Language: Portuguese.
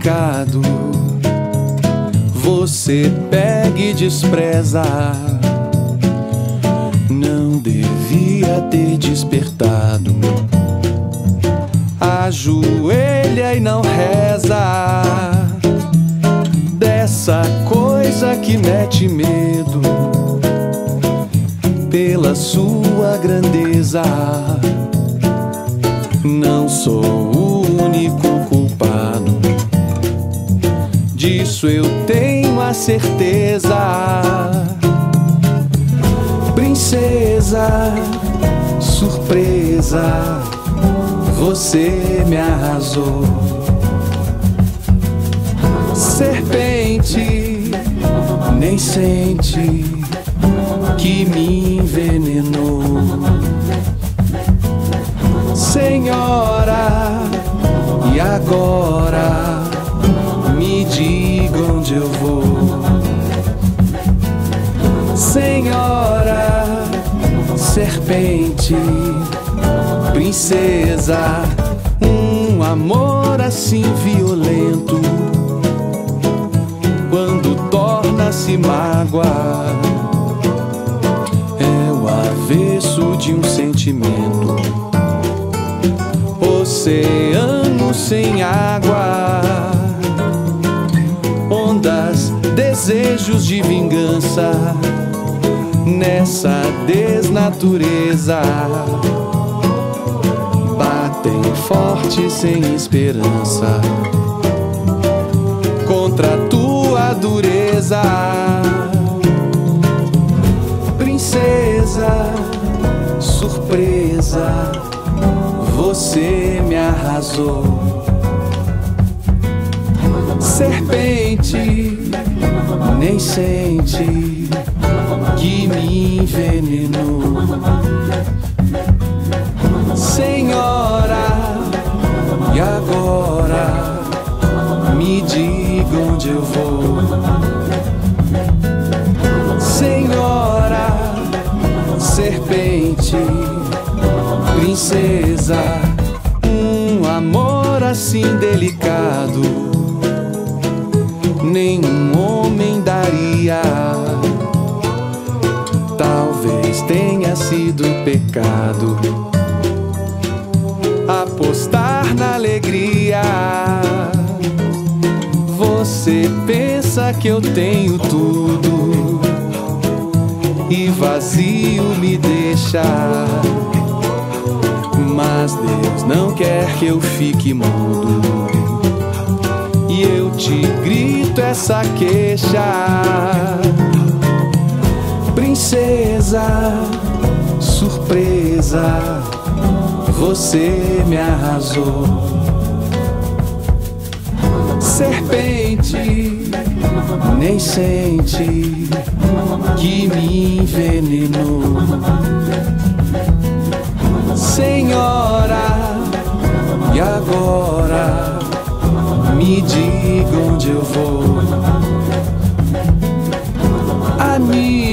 delicado você pega e despreza. Não devia ter despertado. Ajoelha e não reza dessa coisa que mete medo pela sua grandeza. Não sou o único culpado, disso eu tenho a certeza. Princesa, surpresa, você me arrasou. Serpente, nem sente que me envenenou. Senhora, e agora me diga onde eu vou. Senhora, serpente, princesa, um amor assim violento, quando torna-se mágoa, é o avesso de um sentimento. Oceano sem água, ondas, desejos de vingança, nessa desnatureza, batem forte sem esperança contra tua dureza. Princesa, surpresa, você me arrasou. Serpente, nem sente que me envenenou. Senhora, e agora me diga onde eu vou. Senhora, serpente, princesa, um amor assim delicado nenhum homem daria. Talvez tenha sido pecado apostar na alegria. Você pensa que eu tenho tudo e vazio me deixa, mas Deus não quer que eu fique mudo. E eu te grito essa queixa. Princesa, surpresa, você me arrasou. Serpente, nem sente que me envenenou. Senhora, e agora me diga onde eu vou. Amiga,